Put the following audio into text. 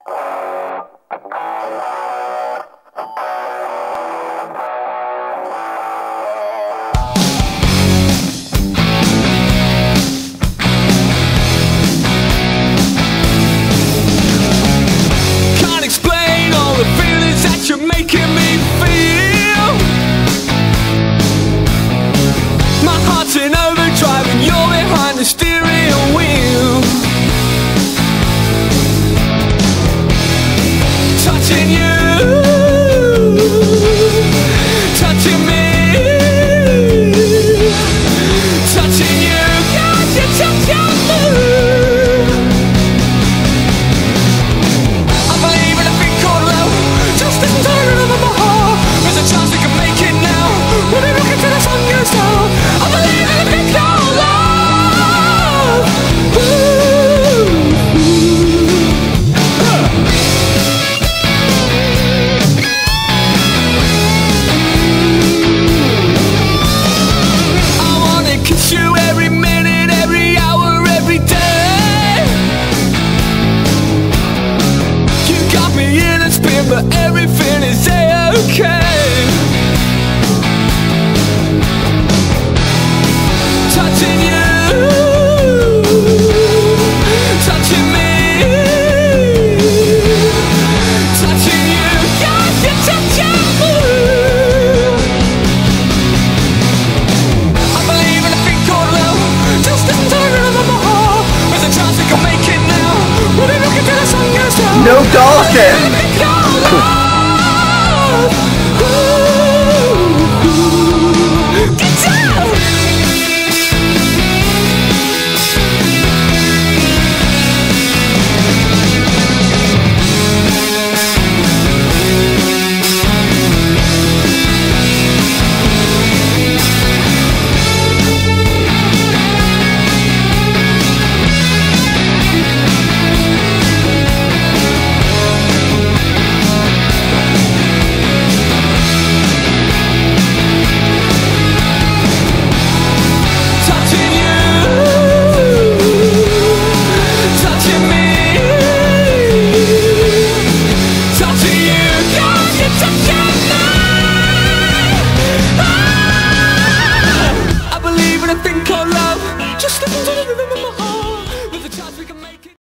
Can't explain all the feelings that you're making me feel. My heart's in overdrive and you're behind the steering wheel. Touching you, touching me, touching you, got you touching me. I believe in a thing called love, just listen to the rhythm of my heart. There's a chance we can make it now, when we look into the sun goes down. I believe in a thing called love. I wanna kiss you every minute, every hour, every day. You got me in a spin, but everything is A-okay. Touching you, touching me, touching you, got you touching me. I believe in a thing called love, just listen to the rhythm of my heart. There's a chance we can make it now, when we look into the sun goes down. No talking!